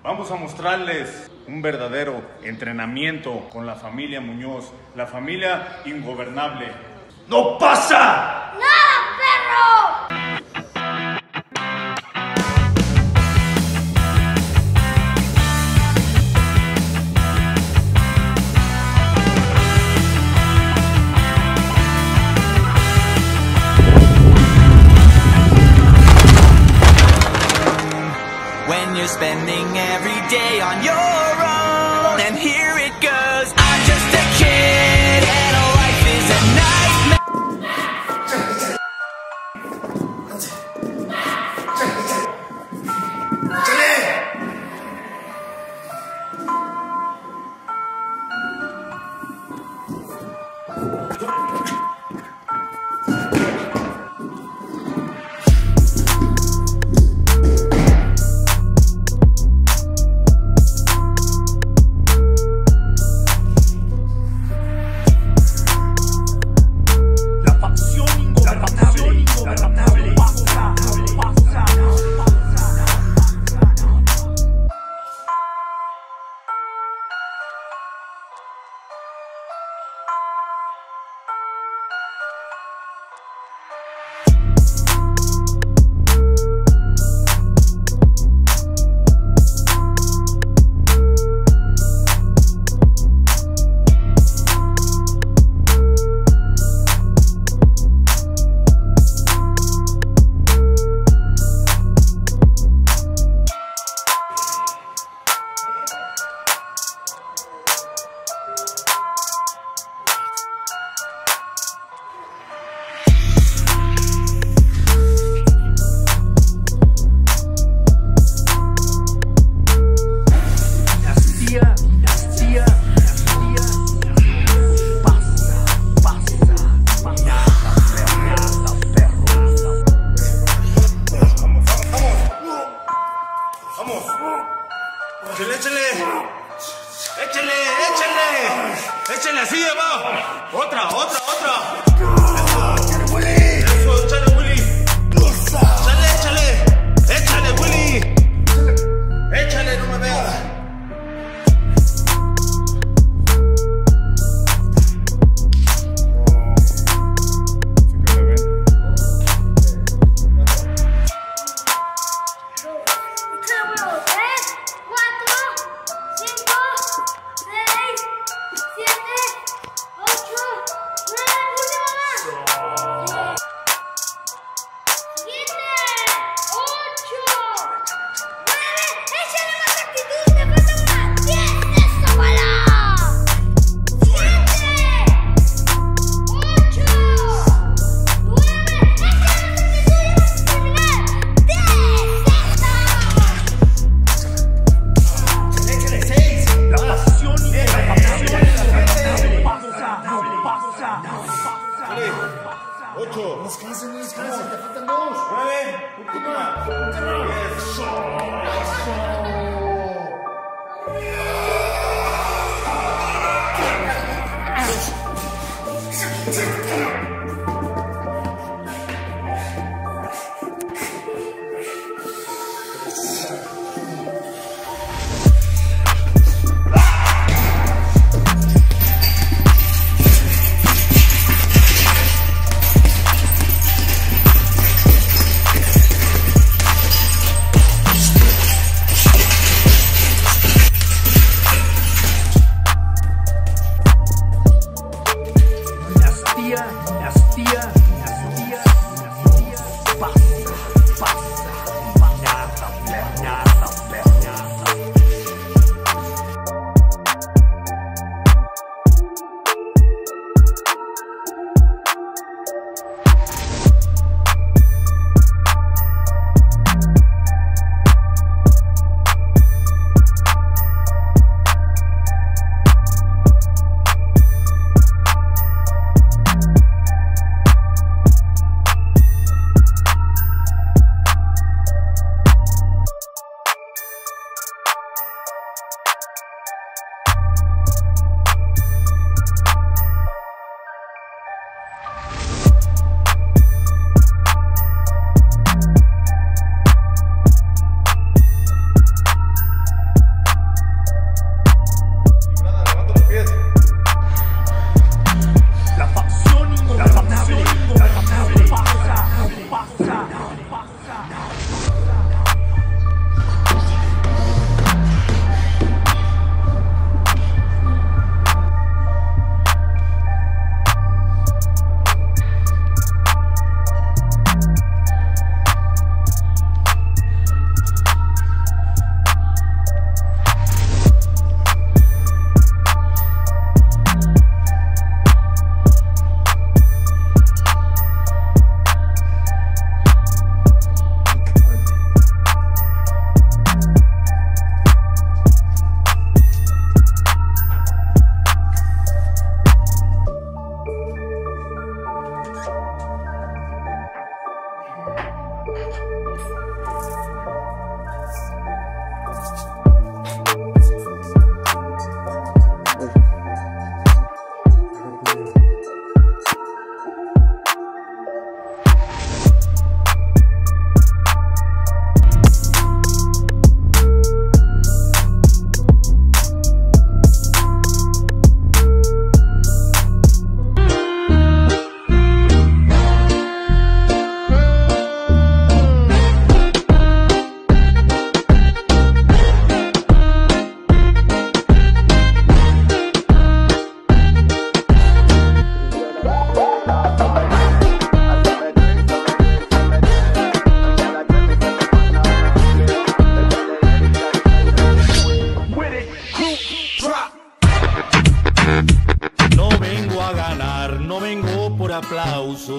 Vamos a mostrarles un verdadero entrenamiento con la familia Muñoz, la familia ingobernable. ¡No pasa! ¡Nada, perro! When you're spending every day on your own, and here it goes. I'm just a kid and life is a nightmare. Échale así de abajo. Otra. Échale, Willy. Échale, no me veas. No descansen, te faltan 2. 9, última. Dinastía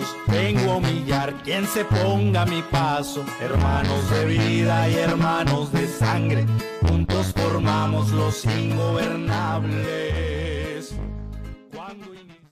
todos, vengo a humillar quien se ponga a mi paso. Hermanos de vida y hermanos de sangre, juntos formamos los ingobernables.